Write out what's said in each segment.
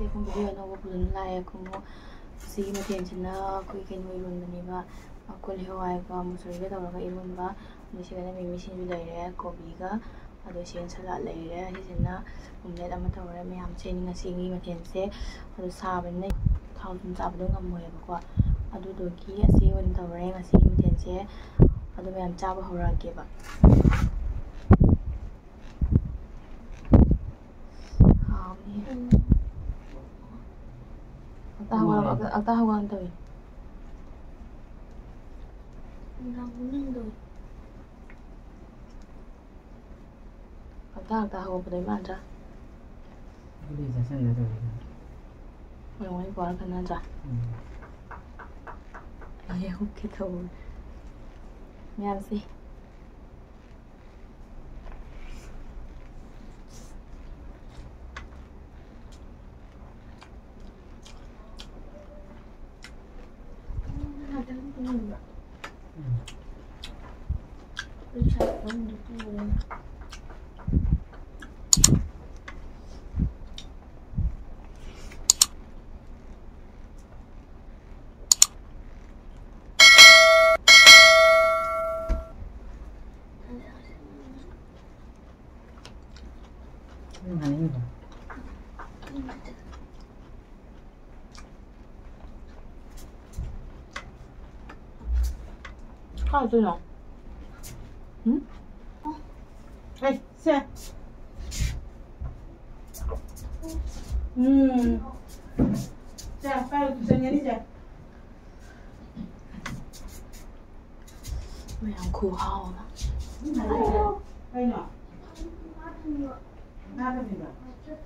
ꯀꯨꯝ ꯚꯤꯗꯤꯑꯣ ꯑꯅꯧꯕ ꯐꯖꯅ ꯂꯥꯛꯑꯦ ꯈꯨꯝꯃꯨ ꯁꯤꯒꯤ ꯃꯊꯦꯜꯁꯤꯅ ꯑꯩꯈꯣꯏ ꯀꯩꯅꯣ ꯏꯔꯣꯟꯕꯅꯦꯕ ꯀꯣꯂꯤ ꯍꯋꯥꯏꯒ ꯃꯨꯁꯨꯔꯤꯒ ꯇꯧꯔꯒ ꯏꯔꯣꯟꯕ ꯑꯗꯩ ꯁꯤꯒꯅ ꯃꯤꯃꯤꯁꯤꯡꯁꯨ ꯂꯩꯔꯦ ꯀꯣꯕꯤꯒ ꯑꯗꯣ ꯁꯤꯒꯅ ꯁꯂꯥꯠ ꯂꯩꯔꯦ ꯁꯤꯁꯤꯅ ꯑꯣꯝꯂꯦꯠ ꯑꯃ ꯇꯧꯔꯦ ꯃꯌꯥꯝꯁꯦ ꯉꯁꯤꯒꯤ ꯃꯊꯦꯜꯁꯦ ꯑꯗꯣ ꯁꯥꯕꯅꯤꯅ ꯊꯥꯎ ꯊꯨꯝ ꯆꯥꯕꯗꯣ ꯉꯝꯃꯣꯏꯕꯀꯣ ꯑꯗꯨꯗꯨꯒꯤ ꯑꯁꯤ ꯑꯣꯏꯅ ꯇꯧꯔꯦ ꯉꯁꯤꯒꯤ ꯃꯊꯦꯜꯁꯦ ꯑꯗꯣ ꯃꯌꯥꯝ ꯆꯥꯕ ꯍꯧꯔꯛꯑꯒꯦꯕ Agta hawan tawi. Agta hawan pada mana? Ini jasa nada. Orang buat kan nada. Ya oke tahu. Mian sih. Kau tu no? Hey, sir. Siapa itu sendiri je? Yang ku hao lah. Ayo. Nada ni ba?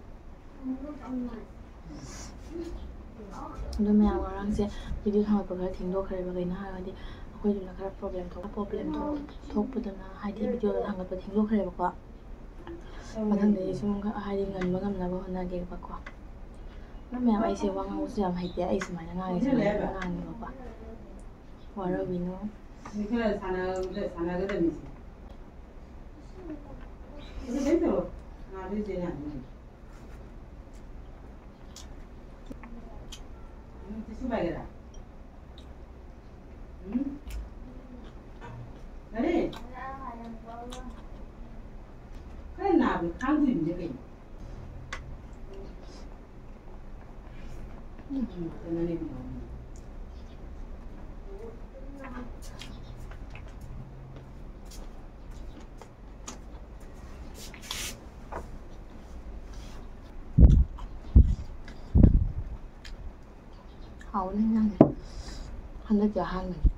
Aduh meyang orang sih video thang apa tinggal kerja bagaimana hari aku juga kerja problem thokpudana hari video thang apa tinggal kerja bakwa matang dari semua hari ngan ngamnaba honage bakwa na meyang ai se wang usu yam haite ai sumana ngangi bakwa waro bino Ni kena sana ke demi sih. Ini betul. Ada je nak. Tisu bagi dah. Nari. Kan nak kan tu je kan. Nani. hảo lên nhanh hắn được giờ hàng này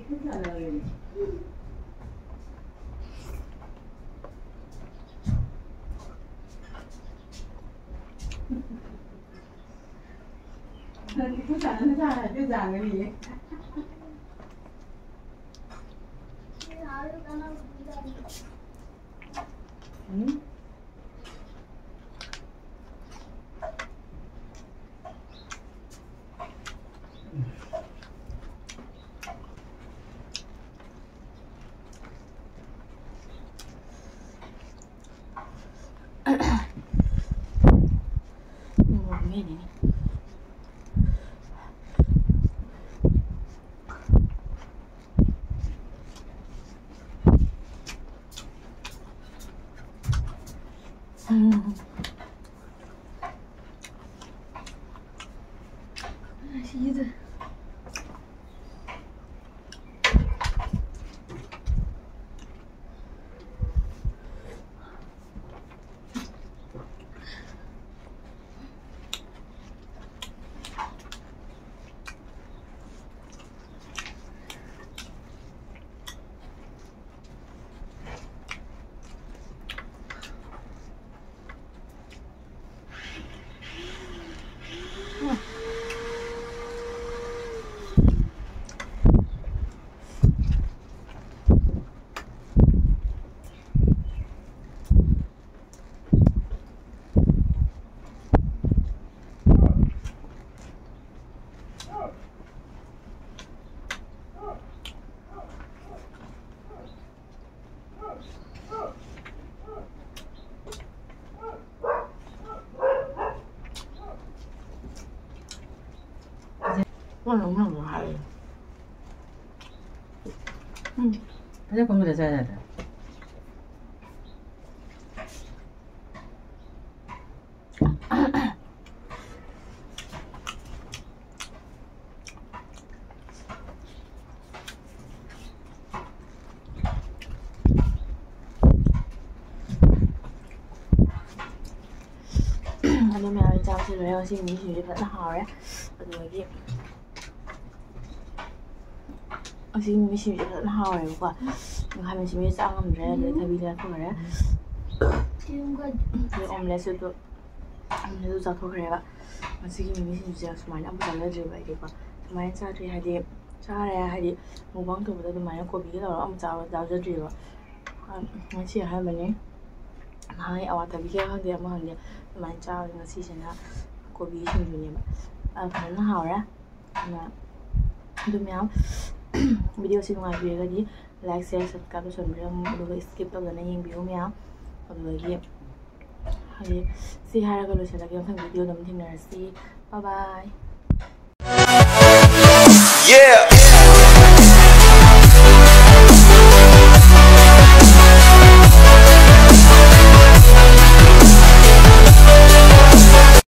너무 많아요. Thế con người ra này. Anh em mình chào chị rồi, xin nghỉ chuyện rất là hỏi á. Rồi gì? 지금 미시 하와요. 가 하면 지금 쌍은 그래. 대비가 그래. 지금과 오믈렛도 자토 그래가. 지금 미시 주제가 많이 안 달라지고 이거. 많이 짜리 하디 짜야 하디 무방도보다도 많이 고비가 너무 자주지고. 같이 하면은 많이 아와다 비가 한데 아마 한데 많이 짜는 시즌아 고비 신주님. 그러나 하와라. 나 두면 video xin ngoài video đi like share subscribe cho mình rồi skip tao lần này nhìn video mèo rồi kia hay si hai cái lời sẽ là cái phần video đầu tiên là si bye bye. Yeah.